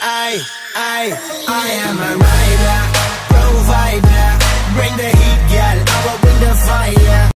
I am a rider, provider. Bring the heat, girl, I will bring the fire.